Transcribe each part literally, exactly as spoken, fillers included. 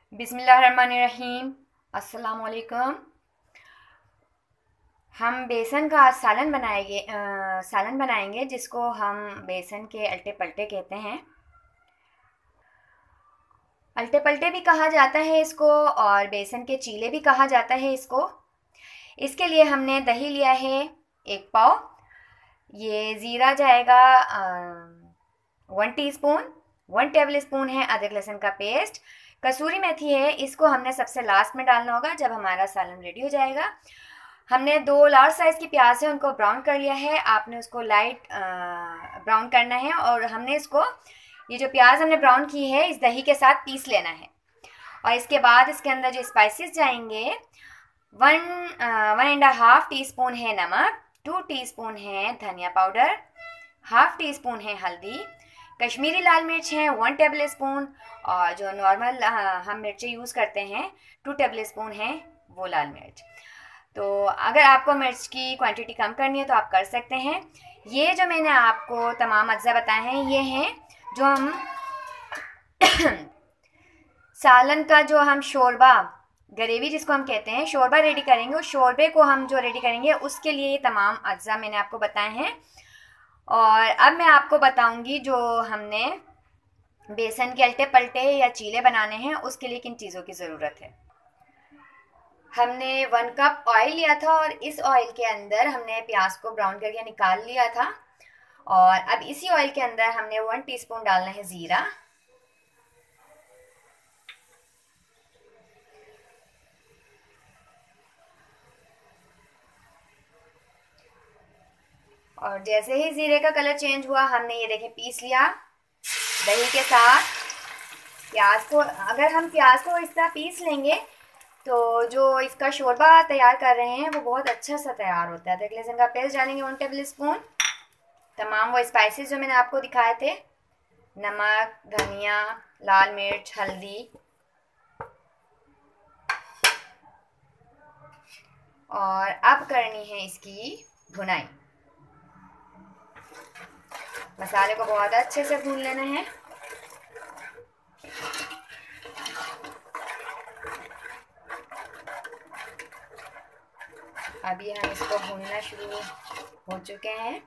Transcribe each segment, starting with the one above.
बिस्मिल्लाहिर्रहमानिर्रहीम। अस्सलाम वालेकुम। हम बेसन का आज सालन बनाएंगे अ, सालन बनाएंगे जिसको हम बेसन के अल्टे पल्टे कहते हैं। अल्टे पल्टे भी कहा जाता है इसको और बेसन के चीले भी कहा जाता है इसको। इसके लिए हमने दही लिया है एक पाव। ये ज़ीरा जाएगा one teaspoon. One tablespoon है अदरक लहसुन का पेस्ट। कसूरी मेथी है, इसको हमने सबसे लास्ट में डालना होगा जब हमारा सालन रेडी हो जाएगा। हमने दो लार्ज साइज़ की प्याज है उनको ब्राउन कर लिया है। आपने उसको लाइट ब्राउन करना है और हमने इसको ये जो प्याज हमने ब्राउन की है इस दही के साथ पीस लेना है। और इसके बाद इसके अंदर जो स्पाइसेस जाएंगे, one one and half teaspoon है नमक, टू टीस्पून है धनिया पाउडर, हाफ टी स्पून है हल्दी, कश्मीरी लाल मिर्च है वन टेबल स्पून, और जो नॉर्मल हम मिर्चें यूज़ करते हैं टू टेबल स्पून है वो लाल मिर्च। तो अगर आपको मिर्च की क्वांटिटी कम करनी है तो आप कर सकते हैं। ये जो मैंने आपको तमाम अज्जा बताए हैं ये हैं जो हम सालन का जो हम शोरबा, ग्रेवी जिसको हम कहते हैं, शोरबा रेडी करेंगे। उस शोरबे को हम जो रेडी करेंगे उसके लिए ये तमाम अज्जा मैंने आपको बताए हैं। और अब मैं आपको बताऊंगी जो हमने बेसन के अल्टे पल्टे या चीले बनाने हैं उसके लिए किन चीज़ों की ज़रूरत है। हमने वन कप ऑयल लिया था और इस ऑयल के अंदर हमने प्याज को ब्राउन करके निकाल लिया था। और अब इसी ऑयल के अंदर हमने वन टीस्पून डालना है ज़ीरा, और जैसे ही ज़ीरे का कलर चेंज हुआ हमने ये देखें पीस लिया दही के साथ प्याज को। अगर हम प्याज को इस तरह पीस लेंगे तो जो इसका शोरबा तैयार कर रहे हैं वो बहुत अच्छा सा तैयार होता है। अदरक लहसुन का पेस्ट डालेंगे वन टेबल स्पून, तमाम वो स्पाइसेस जो मैंने आपको दिखाए थे, नमक, धनिया, लाल मिर्च, हल्दी, और अब करनी है इसकी भुनाई। मसाले को बहुत अच्छे से भून लेना है। अभी हम इसको भूनना शुरू हो चुके हैं।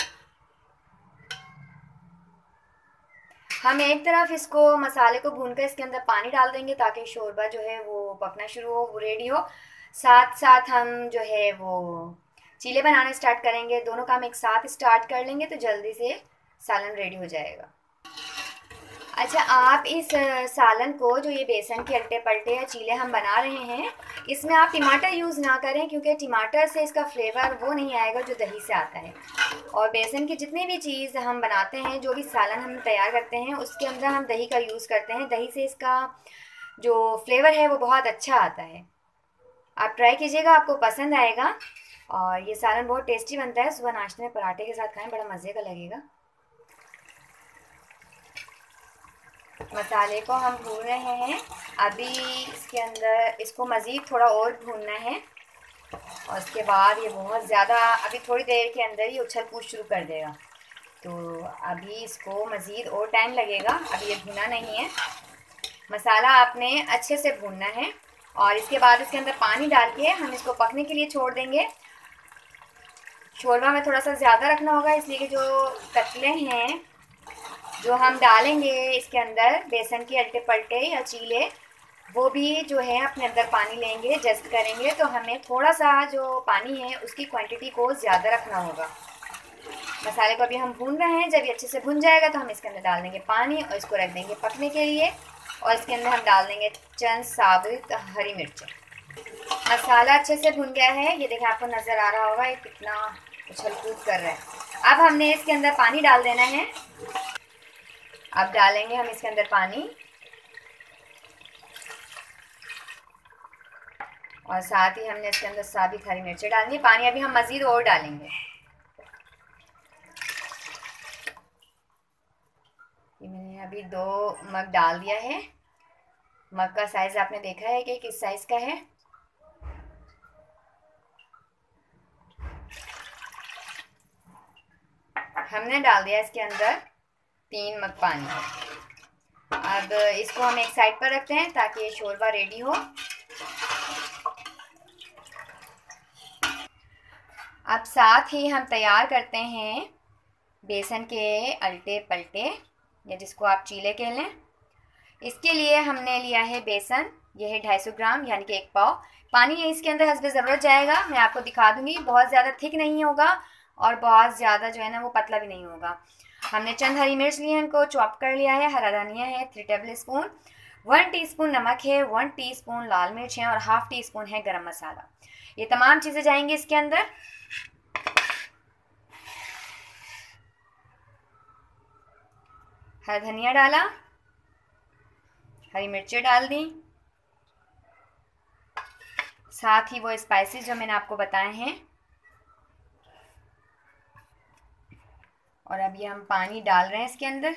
हम एक तरफ इसको मसाले को भूनकर इसके अंदर पानी डाल देंगे ताकि शोरबा जो है वो पकना शुरू हो, वो रेडी हो। साथ साथ हम जो है वो चीले बनाने स्टार्ट करेंगे। दोनों काम एक साथ स्टार्ट कर लेंगे तो जल्दी से सालन रेडी हो जाएगा। अच्छा, आप इस सालन को, जो ये बेसन के अल्टे पल्टे या चीले हम बना रहे हैं, इसमें आप टमाटर यूज़ ना करें क्योंकि टमाटर से इसका फ्लेवर वो नहीं आएगा जो दही से आता है। और बेसन की जितनी भी चीज़ हम बनाते हैं, जो भी सालन हम तैयार करते हैं, उसके अंदर हम दही का यूज़ करते हैं। दही से इसका जो फ्लेवर है वो बहुत अच्छा आता है। आप ट्राई कीजिएगा, आपको पसंद आएगा। और ये सालन बहुत टेस्टी बनता है, सुबह नाश्ते में पराठे के साथ खाएं, बड़ा मज़े का लगेगा। मसाले को हम भून रहे हैं। अभी इसके अंदर इसको मज़ीद थोड़ा और भूनना है और उसके बाद ये बहुत ज़्यादा अभी थोड़ी देर के अंदर ही उछल कूद शुरू कर देगा। तो अभी इसको मज़ीद और टाइम लगेगा, अभी ये भुना नहीं है। मसाला आपने अच्छे से भूनना है और इसके बाद इसके अंदर पानी डाल के हम इसको पकने के लिए छोड़ देंगे। शोरबा में थोड़ा सा ज़्यादा रखना होगा इसलिए कि जो कतले हैं जो हम डालेंगे इसके अंदर, बेसन के अल्टे पल्टे या चीले, वो भी जो है अपने अंदर पानी लेंगे, जस्ट करेंगे। तो हमें थोड़ा सा जो पानी है उसकी क्वांटिटी को ज़्यादा रखना होगा। मसाले को अभी हम भून रहे हैं, जब ये अच्छे से भुन जाएगा तो हम इसके अंदर डाल देंगे पानी और इसको रख देंगे पकने के लिए। और इसके अंदर हम डाल देंगे चंद साबुत हरी मिर्चें। मसाला अच्छे से भुन गया है, ये देखें, आपको नज़र आ रहा होगा ये कितना उछल कूद कर रहा है। अब हमने इसके अंदर पानी डाल देना है। अब डालेंगे हम इसके अंदर पानी और साथ ही हमने इसके अंदर साबित हरी मिर्चें डालनी है। पानी अभी हम मज़ीद और डालेंगे। ये मैंने अभी दो मग डाल दिया है। मग का साइज़ आपने देखा है कि किस साइज़ का है। हमने डाल दिया इसके अंदर तीन मग पानी। अब इसको हम एक साइड पर रखते हैं ताकि ये शोरबा रेडी हो। अब साथ ही हम तैयार करते हैं बेसन के अल्टे पलटे, या जिसको आप चीले कह लें। इसके लिए हमने लिया है बेसन, यह है ढाई सौ ग्राम यानी कि एक पाव। पानी इसके अंदर हस्बे ज़रूरत जाएगा, मैं आपको दिखा दूंगी। बहुत ज़्यादा थिक नहीं होगा और बहुत ज़्यादा जो है ना वो पतला भी नहीं होगा। हमने चंद हरी मिर्च लिए हैं, इनको चॉप कर लिया है। हरा धनिया है three tablespoon, one teaspoon नमक है, वन टीस्पून लाल मिर्च है और हाफ टी स्पून है गरम मसाला। ये तमाम चीज़ें जाएंगी इसके अंदर। हरा धनिया डाला, हरी मिर्चें डाल दी, साथ ही वो स्पाइसेस जो मैंने आपको बताए हैं। और अब ये हम पानी डाल रहे हैं इसके अंदर।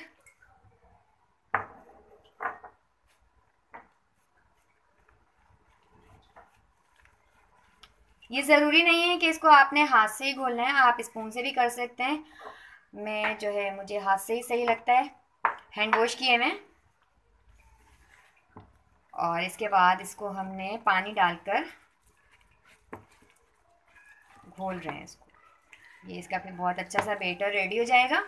ये ज़रूरी नहीं है कि इसको आपने हाथ से ही घोलना है, आप स्पून से भी कर सकते हैं। मैं जो है मुझे हाथ से ही सही लगता है, हैंड वॉश किए मैं। और इसके बाद इसको हमने पानी डालकर घोल रहे हैं इसको। ये इसका फिर बहुत अच्छा सा बैटर रेडी हो जाएगा।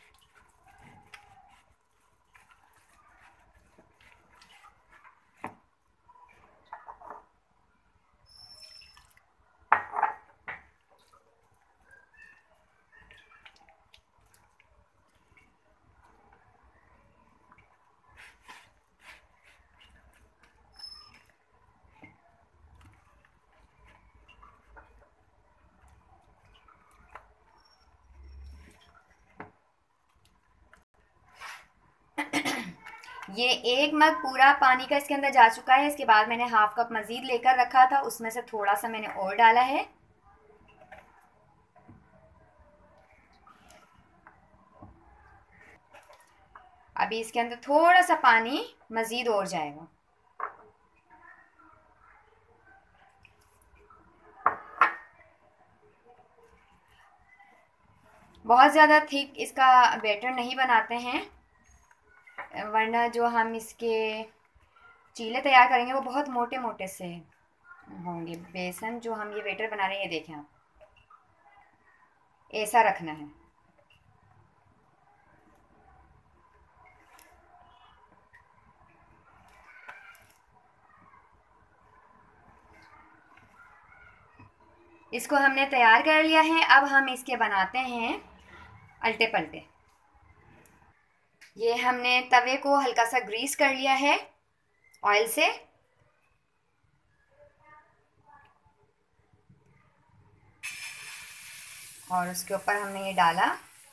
ये एक मग पूरा पानी का इसके अंदर जा चुका है। इसके बाद मैंने हाफ कप मज़ीद लेकर रखा था, उसमें से थोड़ा सा मैंने और डाला है। अभी इसके अंदर थोड़ा सा पानी मज़ीद और जाएगा। बहुत ज़्यादा थिक इसका बैटर नहीं बनाते हैं, वरना जो हम इसके चीले तैयार करेंगे वो बहुत मोटे मोटे से होंगे। बेसन जो हम ये बैटर बना रहे हैं, ये देखें आप, ऐसा रखना है। इसको हमने तैयार कर लिया है। अब हम इसके बनाते हैं अल्टे पलटे। ये हमने तवे को हल्का सा ग्रीस कर लिया है ऑयल से। और उसके ऊपर हमने ये डाला।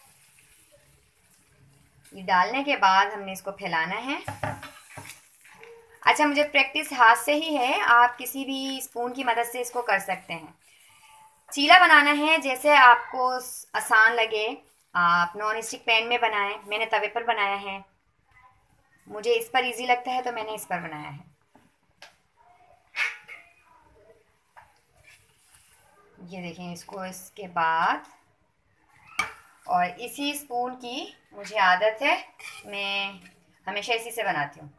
ये डालने के बाद हमने इसको फैलाना है। अच्छा, मुझे प्रैक्टिस हाथ से ही है, आप किसी भी स्पून की मदद से इसको कर सकते हैं। चीला बनाना है जैसे आपको आसान लगे। आप नॉन स्टिक पैन में बनाएं, मैंने तवे पर बनाया है। मुझे इस पर इजी लगता है तो मैंने इस पर बनाया है। ये देखें इसको। इसके बाद और इसी स्पून की मुझे आदत है, मैं हमेशा इसी से बनाती हूँ।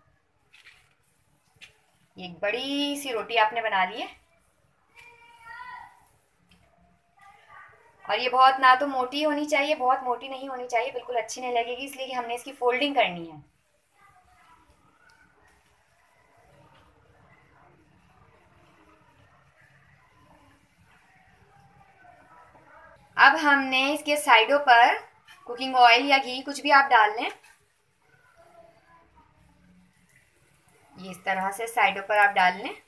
ये एक बड़ी सी रोटी आपने बना ली है। और ये बहुत ना तो मोटी होनी चाहिए, बहुत मोटी नहीं होनी चाहिए, बिल्कुल अच्छी नहीं लगेगी, इसलिए कि हमने इसकी फोल्डिंग करनी है। अब हमने इसके साइडों पर कुकिंग ऑयल या घी कुछ भी आप डाल लें, ये इस तरह से साइडों पर आप डाल लें।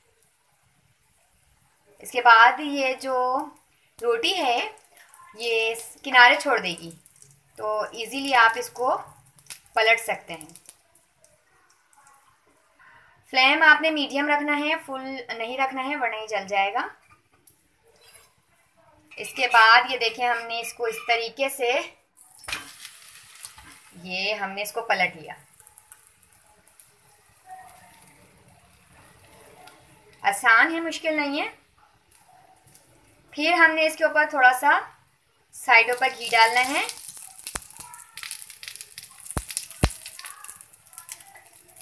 इसके बाद ये जो रोटी है ये किनारे छोड़ देगी, तो इजीली आप इसको पलट सकते हैं। फ्लेम आपने मीडियम रखना है, फुल नहीं रखना है वरना ये जल जाएगा। इसके बाद ये देखें, हमने इसको इस तरीके से ये हमने इसको पलट लिया। आसान है, मुश्किल नहीं है। फिर हमने इसके ऊपर थोड़ा सा साइडों पर घी डालना है।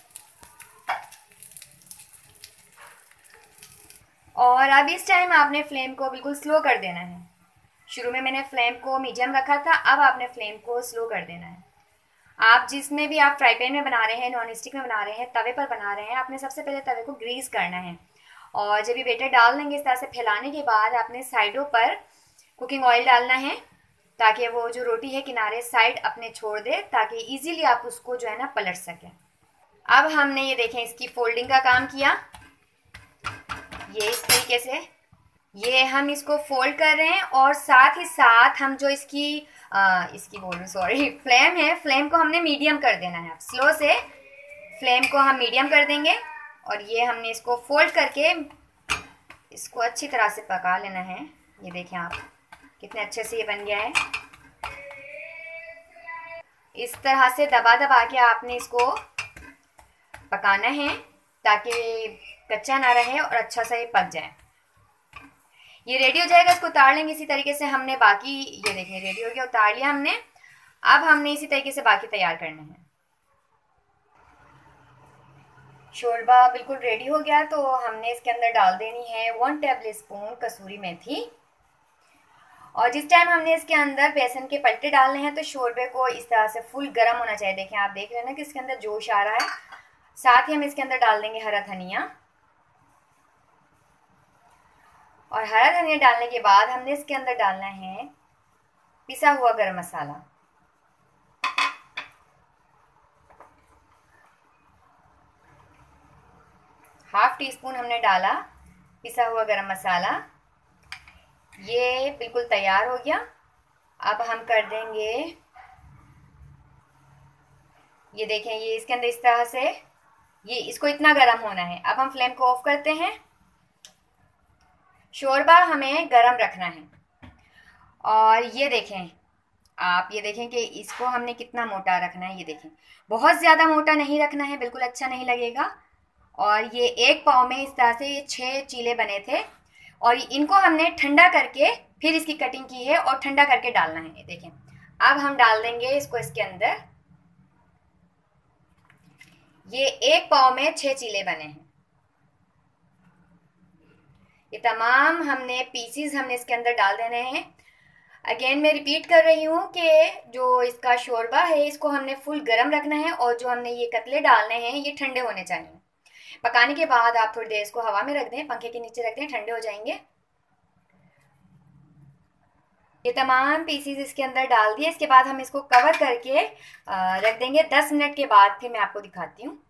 और अब इस टाइम आपने फ्लेम को बिल्कुल स्लो कर देना है। शुरू में मैंने फ्लेम को मीडियम रखा था, अब आपने फ्लेम को स्लो कर देना है। आप जिसमें भी आप फ्राई पैन में बना रहे हैं, नॉन स्टिक में बना रहे हैं, तवे पर बना रहे हैं, आपने सबसे पहले तवे को ग्रीस करना है। और जब ये बैटर डाल देंगे इस तरह से फैलाने के बाद आपने साइडों पर कुकिंग ऑयल डालना है, ताकि वो जो रोटी है किनारे साइड अपने छोड़ दे, ताकि इजीली आप उसको जो है ना पलट सकें। अब हमने ये देखें इसकी फोल्डिंग का काम किया, ये इस तरीके से ये हम इसको फोल्ड कर रहे हैं। और साथ ही साथ हम जो इसकी आ, इसकी बोल रही सॉरी फ्लेम है, फ्लेम को हमने मीडियम कर देना है। स्लो से फ्लेम को हम मीडियम कर देंगे और ये हमने इसको फोल्ड करके इसको अच्छी तरह से पका लेना है। ये देखें आप कितने अच्छे से ये बन गया है। इस तरह से दबा दबा के आपने इसको पकाना है ताकि कच्चा ना रहे और अच्छा सा ये पक जाए। ये रेडी हो जाएगा, इसको उतार लेंगे। इसी तरीके से हमने बाकी, ये देखिए रेडी हो गया, उतार लिया हमने। अब हमने इसी तरीके से बाकी तैयार करना है। शोरबा बिल्कुल रेडी हो गया तो हमने इसके अंदर डाल देनी है वन टेबल स्पून कसूरी मेथी। और जिस टाइम हमने इसके अंदर बेसन के पलटे डालने हैं तो शोरबे को इस तरह से फुल गर्म होना चाहिए। देखें आप देख रहे हैं ना कि इसके अंदर जोश आ रहा है। साथ ही हम इसके अंदर डाल देंगे हरा धनिया। और हरा धनिया डालने के बाद हमने इसके अंदर डालना है पिसा हुआ गरम मसाला। हाफ टी स्पून हमने डाला पिसा हुआ गरम मसाला। ये बिल्कुल तैयार हो गया। अब हम कर देंगे, ये देखें ये इसके अंदर इस तरह से ये इसको इतना गर्म होना है। अब हम फ्लेम को ऑफ करते हैं। शोरबा हमें गरम रखना है। और ये देखें आप, ये देखें कि इसको हमने कितना मोटा रखना है। ये देखें बहुत ज़्यादा मोटा नहीं रखना है, बिल्कुल अच्छा नहीं लगेगा। और ये एक पाव में इस तरह से ये छः चीले बने थे और इनको हमने ठंडा करके फिर इसकी कटिंग की है और ठंडा करके डालना है। ये देखें अब हम डाल देंगे इसको इसके अंदर। ये एक पाव में छः चीले बने हैं। ये तमाम हमने पीसीज हमने इसके अंदर डाल देने हैं। अगेन मैं रिपीट कर रही हूँ कि जो इसका शोरबा है इसको हमने फुल गरम रखना है और जो हमने ये कतले डालने हैं ये ठंडे होने चाहिए। पकाने के बाद आप थोड़ी देर इसको हवा में रख दें, पंखे के नीचे रख दें, ठंडे हो जाएंगे। ये तमाम पीसीज इसके अंदर डाल दिए। इसके बाद हम इसको कवर करके रख देंगे। दस मिनट के बाद फिर मैं आपको दिखाती हूँ।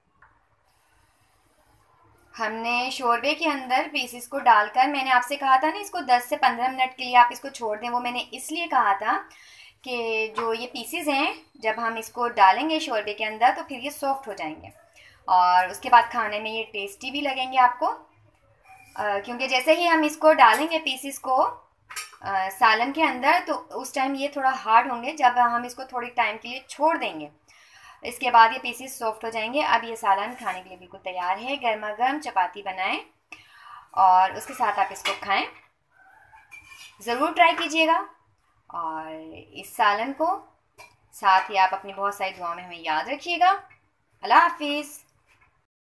हमने शोरबे के अंदर पीसीस को डालकर, मैंने आपसे कहा था ना इसको दस से पंद्रह मिनट के लिए आप इसको छोड़ दें। वो मैंने इसलिए कहा था कि जो ये पीसीस हैं जब हम इसको डालेंगे शोरबे के अंदर तो फिर ये सॉफ्ट हो जाएंगे और उसके बाद खाने में ये टेस्टी भी लगेंगे आपको। आ, क्योंकि जैसे ही हम इसको डालेंगे पीसीस को आ, सालन के अंदर तो उस टाइम ये थोड़ा हार्ड होंगे। जब हम इसको थोड़ी टाइम के लिए छोड़ देंगे इसके बाद ये पीसीस सॉफ्ट हो जाएंगे। अब ये सालन खाने के लिए बिल्कुल तैयार है। गर्मा गर्म चपाती बनाएं और उसके साथ आप इसको खाएं। ज़रूर ट्राई कीजिएगा। और इस सालन को साथ ही आप अपनी बहुत सारी दुआओं में हमें याद रखिएगा। अल्लाह हाफिज़।